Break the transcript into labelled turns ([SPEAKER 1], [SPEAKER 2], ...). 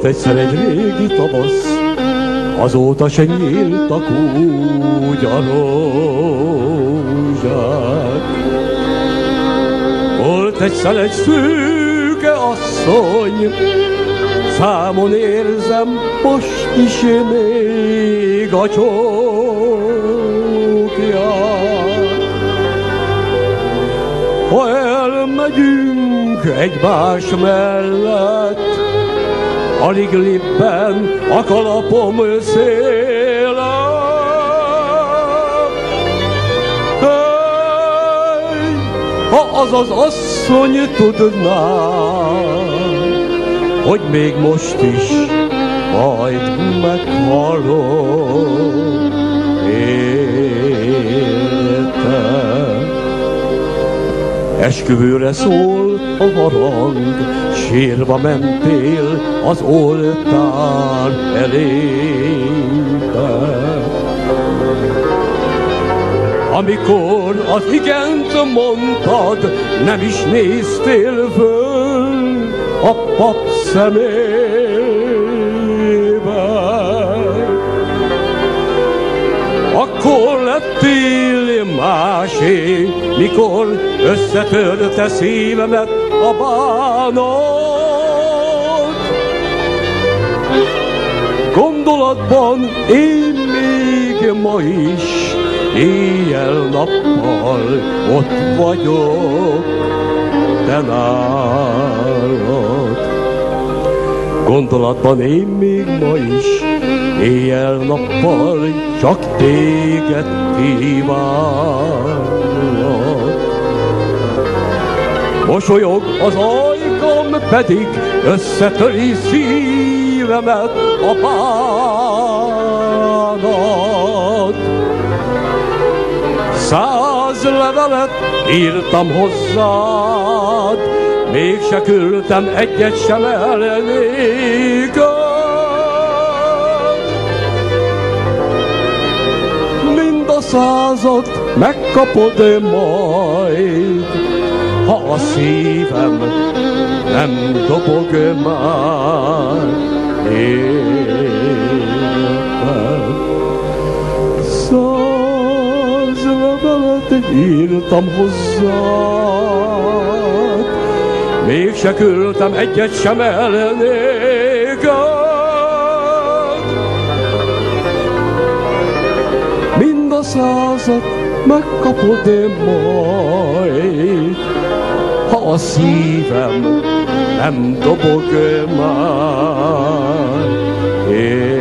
[SPEAKER 1] Volt egyszer egy régi tavasz, azóta se nyíltak úgy a rózsák. Volt egyszer egy szűke asszony, számon érzem most is még a csókját. Ha elmegyünk egymás mellett, alig libben a kalapom széle. Hey, ha az az asszony tudná, hogy még most is majd meghalok érte. Esküvőre szól a harang, sírva mentél az oltár elébe. Amikor az igent mondtad, nem is néztél föl a pap szemébe. Akkor lettél másé, mikor összetörte szívemet a bánat. Gondolatban én még ma is, éjjel-nappal ott vagyok te nálad. Gondolatban én még ma is, éjjel-nappal csak téged kívánlak. Mosolyog az ajkam, pedig összetöri szívemet a bánat. 100 levelet írtam hozzád, mégse küldtem egyet sem el néked. Mind a 100-at megkapod majd, ha a szívem nem dobog már érted. 100 levelet írtam hozzád, mégse küldtem egyet sem el néked. Mind a 100-at megkapod majd, ha a szívem nem dobog már.